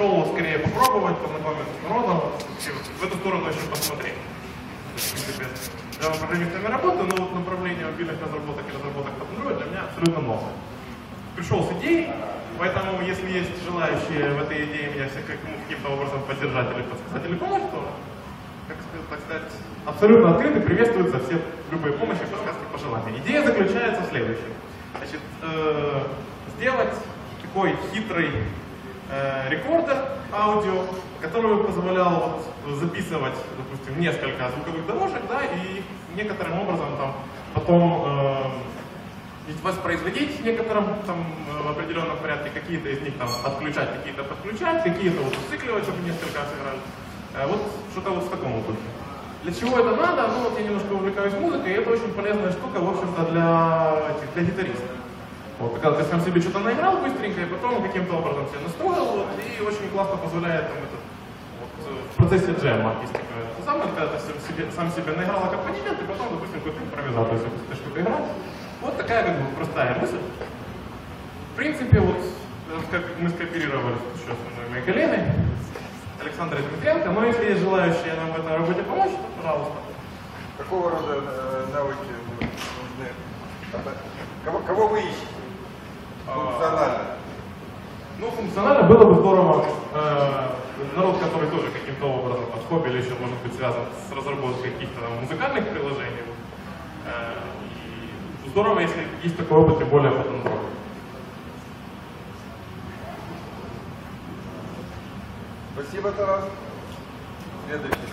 пришел скорее попробовать, познакомиться с народом, в эту сторону еще посмотреть. В принципе, я в программистами работаю, но вот направление мобильных разработок и разработок под Android для меня абсолютно новое. Пришел с идеей, поэтому если есть желающие в этой идее меня каким-то образом поддержать или подсказать или помочь, то, так сказать, абсолютно открыты, приветствуются все любые помощи, подсказки, пожелания. Идея заключается в следующем. Значит, сделать такой хитрый рекордер аудио, который позволял записывать, допустим, несколько звуковых дорожек, да, и некоторым образом там потом воспроизводить в некотором там, в определенном порядке, какие-то из них там отключать, какие-то подключать, какие-то вот зацикливать, чтобы несколько раз играли. Вот что-то вот в таком духе. Для чего это надо? Ну вот я немножко увлекаюсь музыкой, и это очень полезная штука, в общем-то, для гитаристов. Вот, когда ты сам себе что-то наиграл быстренько, и потом каким-то образом себя настроил, вот, и очень классно позволяет там, в процессе джема есть такое. Самое, когда ты сам себе наиграл аккомпанемент, и потом, допустим, какую-то импровизацию, если ты что-то играть. Вот такая как бы простая мысль. В принципе, вот как мы скооперировали еще с моей коллегой Александрой Дмитренко, но если есть желающие нам в этой работе помочь, то пожалуйста. Какого рода навыки нужны? Кого вы ищете? Функционально? Ну, функционально было бы здорово. Народ, который тоже каким-то образом от хобби или еще может быть связан с разработкой каких-то музыкальных приложений. И здорово, если есть такой опыт, тем более под Android. Спасибо, Тарас. Следующий.